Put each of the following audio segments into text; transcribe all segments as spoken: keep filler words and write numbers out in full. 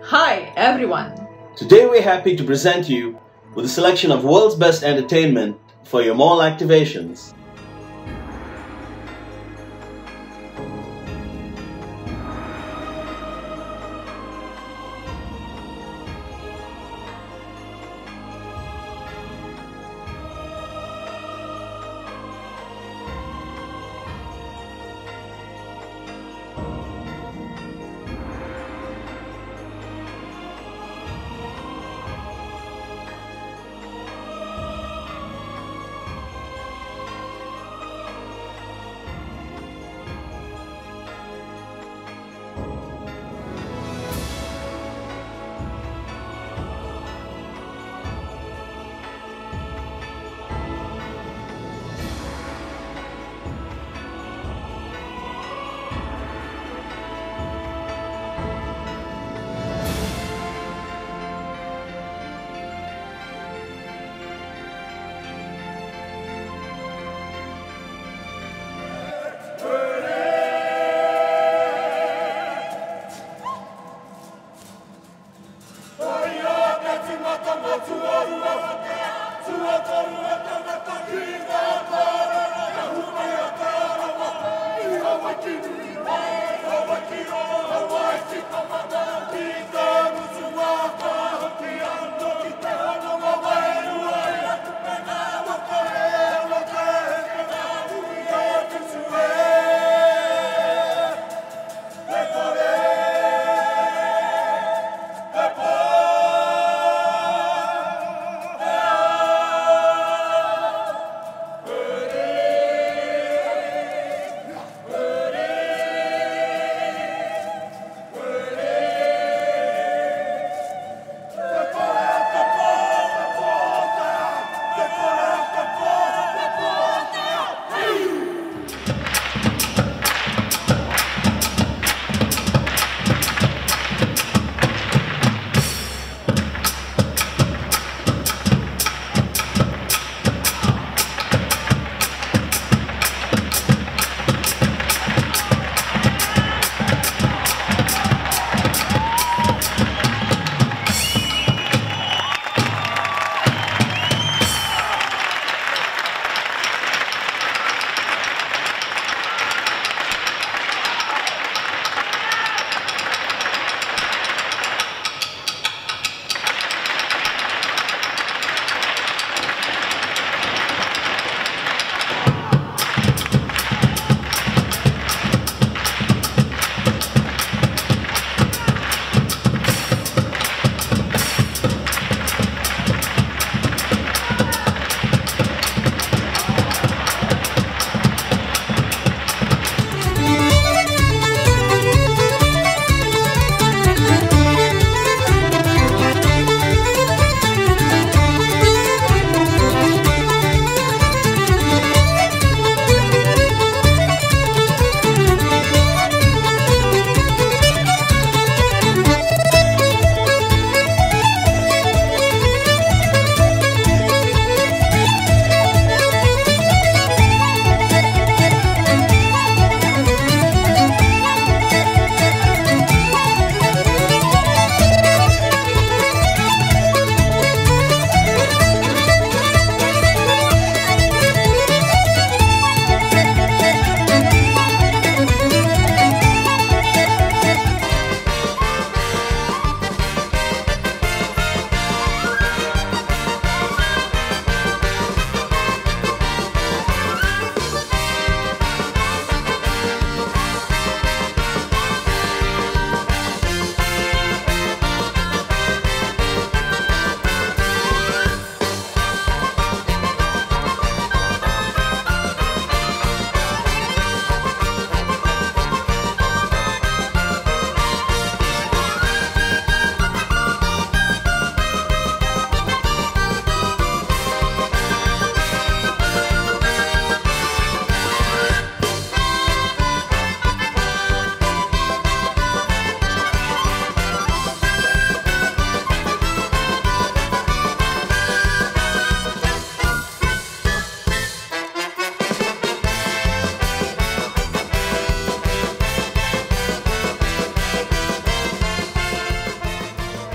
Hi everyone! Today we're happy to present you with a selection of world's best entertainment for your mall activations.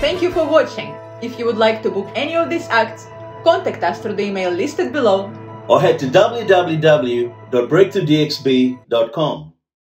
Thank you for watching. If you would like to book any of these acts, contact us through the email listed below. Or head to w w w dot breakthrough d x b dot com.